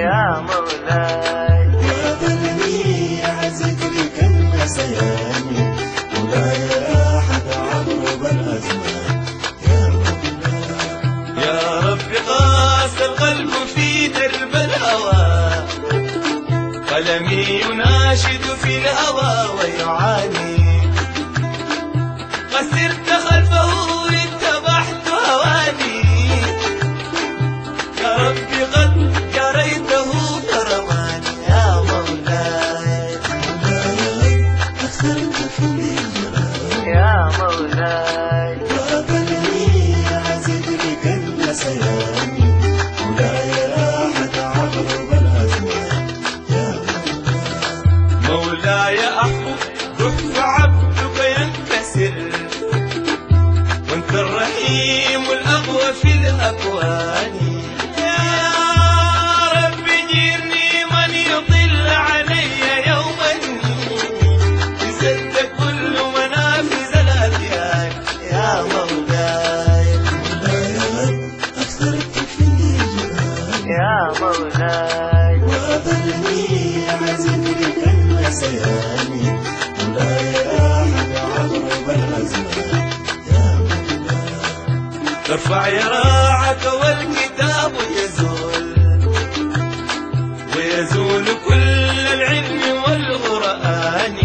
يا مولاي وأظلني على ذكرك النسيان مولاي أحد عقرب الأزمان يا مولاي. يا رب قاس القلب في درب الهوى قلمي يناشد في الهوى ويعاني قسرت خلفه اتبعت هواني يا ربي قد جريته كرماني يا مولاي أثرت في الجرى يا مولاي وأظلني على ذكرك النسيان مولاي أحد عقرب الأزمان يا مولاي أحبك فعبدك ينكسر وانت الرحيم الأقوى في الأكوان يا رب جيرني من يطل علي يوما يسد كل منافذ الأديان يا مولاي أثرت في الجرى يا مولاي وأظلني على ذكرك النسيان مولاي أحد عقرب الأزمان يا مولاي. ترفع يراعك والكتاب يزول ويزول كل العلم والقرآن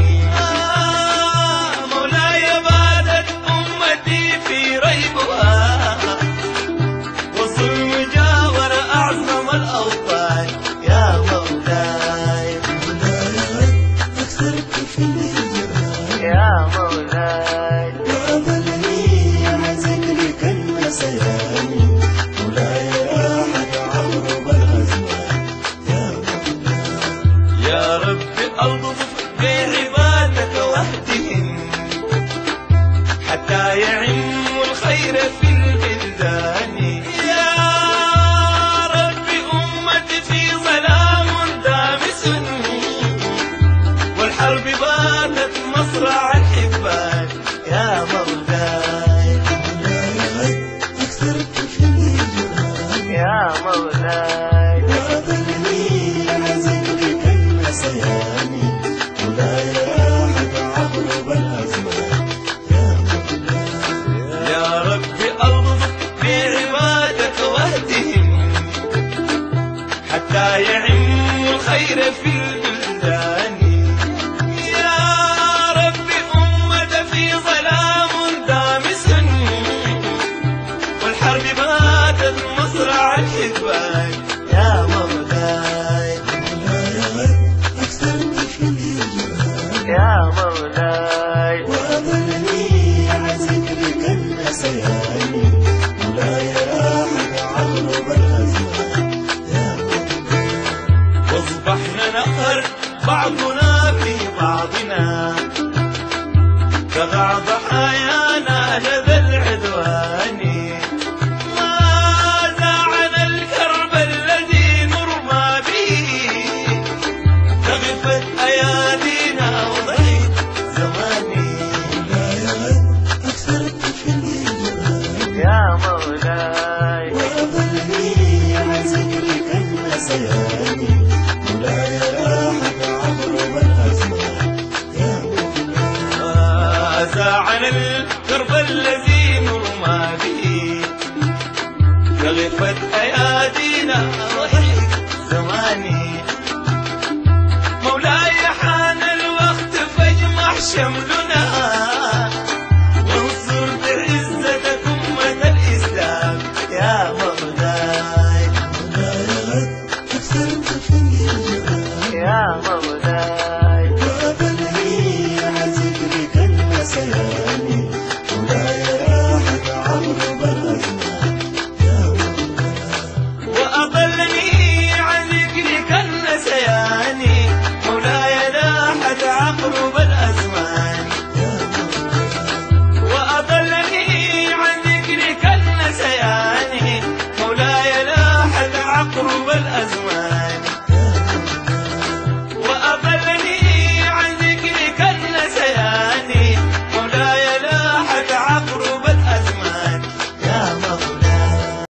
مولاي بادت أمتي في ريبها والظلم جاور أعظم الأوطان يا مولاي أثرت في الجرى يا مولاي وأظلني على ذكرك النسيان مولاي أحد عقرب الأزمان يا مولاي. يا رب ألطف بعبادك واهدهم حتى يعم الخير في البلدان يا رب أمتي في ظلام دامس والحرب باتت مصرع الحبان يا مولاي أثرت في الجرى يا مولاي وأظلني على ذكرك النسيان مولاي أحد عقرب الأزمان يا مولاي. يا رب ألطف بعبادك واهدهم حتى يعم الخير في البلدان يا رب أمة في ظلام دامس والحرب باتت مصرع الحبان يا مولاي أثرت في الجرى يا مولاي وأظلني على ذكرك النسيان مولاي أحد عقرب الأزمان يا مولاي. واصبحنا نقهر بعضنا في بعضنا كضع ضحايانا لدى العدوان ما زعنا الكرب الذي نرمى به تغفت أيادينا وضحيت زماني أثرت في الجرى يا مولاي وأظلني على ذكرك النسيان مولاي أحد عقرب الأزمان يا مولاي. زعنا الكرب الذي نرمى به تغفت أيادينا وضحيت زماني مولاي حان الوقت فاجمع شملنا وانصر بعزتك أمة الإسلام يا مولاي أثرت في الجرى يا مولاي وأظلني على ذكرك النسيان مولاي أحد عقرب الأزمان يا مولاي. وأضلني عن ذكرك النسيان مولاي لاحت عقرب الأزمان وأضلني عن ذكرك النسيان مولاي لاحت عقرب الأزمان